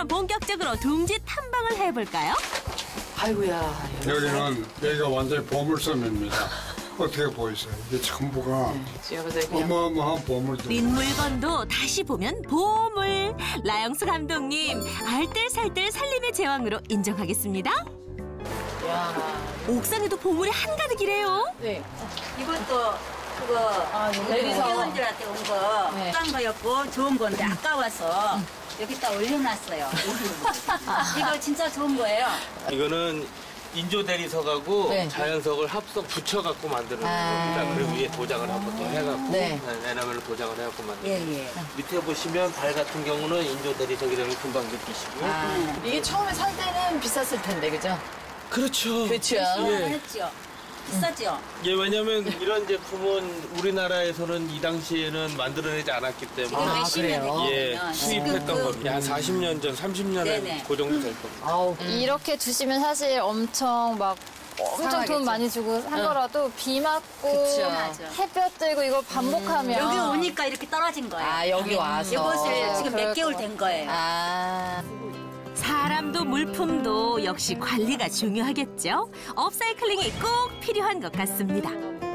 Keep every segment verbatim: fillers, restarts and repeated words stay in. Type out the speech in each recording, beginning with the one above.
그럼 본격적으로 둥지 탐방을 해볼까요? 아이고야. 여기는 여기가 완전히 보물섬입니다. 어떻게 보이세요? 이게 전부가 어마어마한 보물들. 린 물건도 다시 보면 보물. 라영수 감독님 알뜰살뜰 살림의 제왕으로 인정하겠습니다. 야. 옥상에도 보물이 한가득이래요. 네. 이것도 그거 아, 내리서 회원들한테 온 거 네. 싼 거였고 좋은 건데 아까워서 여기다 올려놨어요. 이거 진짜 좋은 거예요. 이거는 인조 대리석하고 네. 자연석을 합석 붙여갖고 만드는 아. 겁니다. 그리고 위에 도장을 한 번 더 해갖고 네. 에나멜로 도장을 해갖고 만드는 예, 겁니다. 예. 밑에 보시면 발 같은 경우는 인조 대리석이라는 걸 금방 느끼시고요. 아, 이게 처음에 살 때는 비쌌을 텐데, 그죠? 그렇죠. 그렇죠. 시원을 예. 했죠. 비싸죠? 예, 왜냐면 이런 제품은 우리나라에서는 이 당시에는 만들어내지 않았기 때문에 이거 아, 몇십 년 그래요? 예, 됐으면 수입했던 지금 겁니다. 한 사십 년 전, 삼십 년에 네네. 그 정도 될 겁니다. 아우, 이렇게 두시면 사실 엄청 막 엄청 상하겠죠. 돈 많이 주고 산 응. 거라도 비 맞고 그쵸. 맞아. 햇볕 들고 이거 반복하면 여기 오니까 이렇게 떨어진 거예요. 아, 여기 와서. 이것을 지금 그럴 몇 개월 것 된 거예요. 아. 사람도 물품도 역시 관리가 중요하겠죠. 업사이클링이 꼭 필요한 것 같습니다.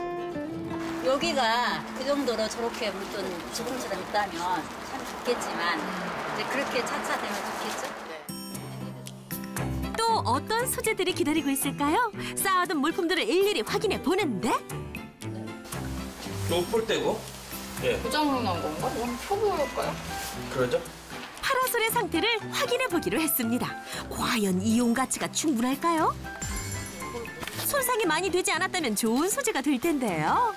여기가 그 정도로 저렇게 물든 지붕처럼 있다면 참 좋겠지만 이제 그렇게 차차되면 좋겠죠? 또 어떤 소재들이 기다리고 있을까요? 쌓아둔 물품들을 일일이 확인해 보는데 요 폴대고, 예, 고장난 건가? 그럼 펴볼까요? 그러죠? 파라솔의 상태를 확인해 보기로 했습니다. 과연 이용 가치가 충분할까요? 손상이 많이 되지 않았다면 좋은 소재가 될 텐데요.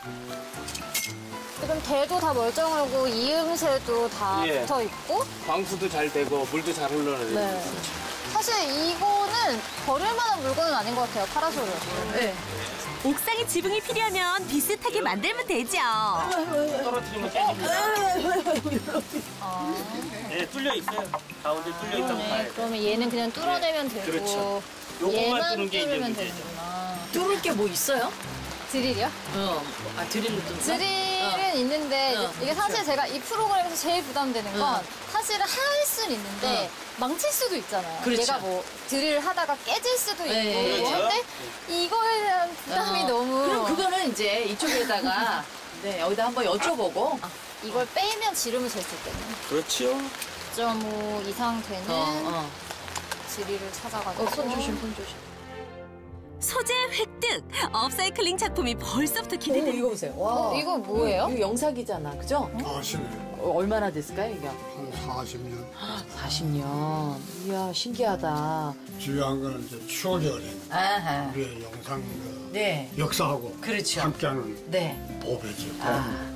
지금 대도 다 멀쩡하고 이음새도 다 예. 붙어 있고 광수도 잘 되고 물도 잘 흘러내리고. 네. 사실 이거는 버릴 만한 물건은 아닌 것 같아요, 파라솔은. 네. 옥상에 지붕이 필요하면 비슷하게 만들면 되죠. 떨어뜨리면 깨집니다. 네, 뚫려 있어요. 가운데 뚫려 있다고 봐야 네, 돼요. 그러면 얘는 그냥 뚫어내면 되고 그렇죠. 요것만 얘만 뚫는 게 이제 뚫으면 문제죠. 되는구나. 뚫을 게 뭐 있어요? 드릴이요? 어. 아, 드릴로 뚫는 드릴은 있는데 어, 이게 사실 그렇죠. 제가 이 프로그램에서 제일 부담되는 건 어. 사실은 할 수는 있는데 망칠 수도 있잖아요. 그렇죠. 얘가 뭐 드릴 하다가 깨질 수도 있고 네. 그렇죠. 근데 이거에 대한 부담이 어. 너무 그럼 그거는 이제 이쪽에다가 네, 여기다 한번 여쭤보고 이걸 빼면 지름을 잴 수 있거든요. 그렇지요. 영 점 오 이상 되는 어, 어. 드릴을 찾아가지고 어, 손 조심, 손 조심. 소재 획득! 업사이클링 작품이 벌써부터 기대됩니다. 이거 보세요. 와. 어, 이거 뭐예요? 이거 영상이잖아, 그죠? 아시네. 어, 얼마나 됐을까요, 이게? 한 사십 년. 사십 년. 이야, 신기하다. 중요한 거는 이제 추억이 어린 아하. 우리의 영상 그 네. 역사하고 그렇죠. 함께하는 네. 보배지. 보배. 아.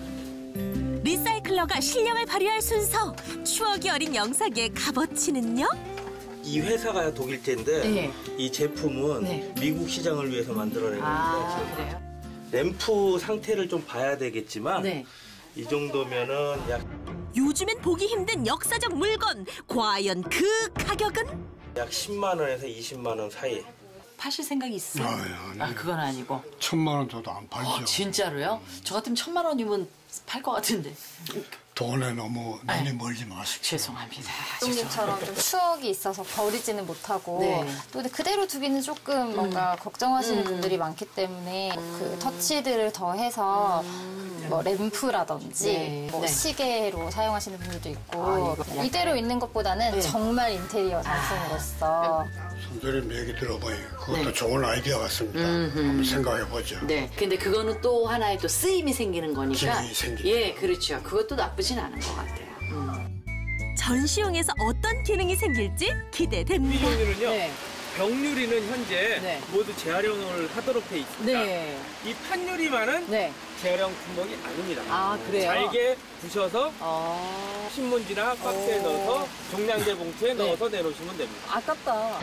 리사이클러가 실력을 발휘할 순서. 추억이 어린 영상의 값어치는요? 이 회사가 독일제인데 네. 이 제품은 네. 미국 시장을 위해서 만들어낸 아, 겁니다. 그래요? 램프 상태를 좀 봐야 되겠지만 네. 이 정도면은 약, 요즘엔 보기 힘든 역사적 물건. 과연 그 가격은? 약 십만 원에서 이십만 원 사이. 파실 생각이 있어요? 아니, 아니. 아, 그건 아니고. 천만 원 줘도 안 팔죠. 어, 진짜로요? 저 같으면 천만 원이면 팔 것 같은데. 돈에 너무 눈이 아이. 멀지 마십시오. 죄송합니다. 형님처럼 좀 추억이 있어서 버리지는 못하고 네. 또 근데 그대로 두기는 조금 뭔가 걱정하시는 분들이 많기 때문에 그 터치들을 더해서 뭐 램프라든지 네. 뭐 네. 시계로 사용하시는 분들도 있고 아, 이거 약간- 이대로 있는 것보다는 네. 정말 인테리어 상품으로서 선생님 얘기 들어보니 그것도 네. 좋은 아이디어 같습니다. 음흠. 한번 생각해 보죠. 네. 근데 그거는 또 하나의 또 쓰임이 생기는 거니까. 기능이 생기죠. 예, 그렇죠. 그것도 나쁘진 않은 것 같아요. 음. 전시용에서 어떤 기능이 생길지 기대됩니다. 종류는요. 네. 병유리는 현재 네. 모두 재활용을 하도록 돼 있습니다. 네. 이 판유리만은 네. 재활용 품목이 아닙니다. 아, 그래요? 잘게 부셔서 어. 신문지나 박스에 오. 넣어서 종량제 봉투에 네. 넣어서 내놓으시면 됩니다. 아깝다.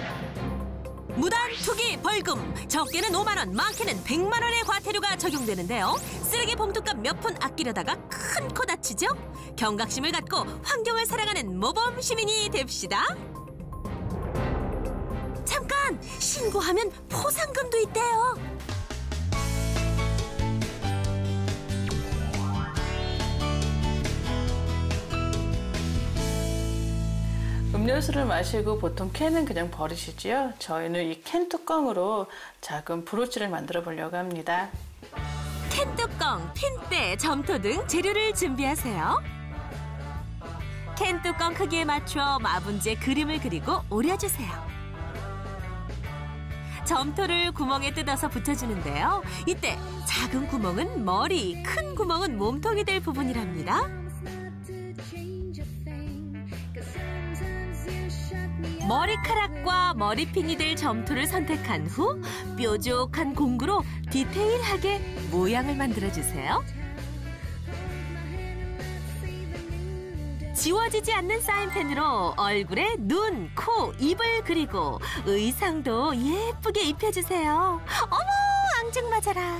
무단 투기 벌금. 적게는 오만 원, 많게는 백만 원의 과태료가 적용되는데요. 쓰레기 봉투값 몇 푼 아끼려다가 큰 코 다치죠? 경각심을 갖고 환경을 사랑하는 모범 시민이 됩시다. 잠깐! 신고하면 포상금도 있대요. 음료수를 마시고 보통 캔은 그냥 버리시지요. 저희는 이 캔 뚜껑으로 작은 브로치를 만들어 보려고 합니다. 캔 뚜껑, 핀대, 점토 등 재료를 준비하세요. 캔 뚜껑 크기에 맞춰 마분지에 그림을 그리고 오려주세요. 점토를 구멍에 뜯어서 붙여주는데요. 이때 작은 구멍은 머리, 큰 구멍은 몸통이 될 부분이랍니다. 머리카락과 머리핀이 될 점토를 선택한 후 뾰족한 공구로 디테일하게 모양을 만들어주세요. 지워지지 않는 사인펜으로 얼굴에 눈, 코, 입을 그리고 의상도 예쁘게 입혀주세요. 어머, 앙증맞아라.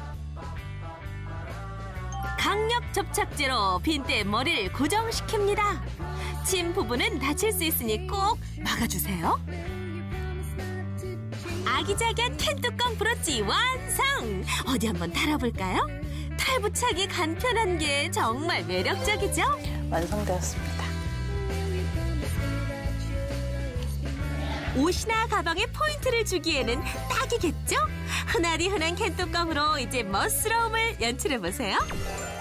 강력 접착제로 빈대 머리를 고정시킵니다. 침 부분은 다칠 수 있으니 꼭 막아주세요. 아기자기한 캔뚜껑 브로치 완성! 어디 한번 달아볼까요? 탈부착이 간편한 게 정말 매력적이죠? 완성되었습니다. 옷이나 가방에 포인트를 주기에는 딱이겠죠? 흔하디 흔한 캔뚜껑으로 이제 멋스러움을 연출해보세요.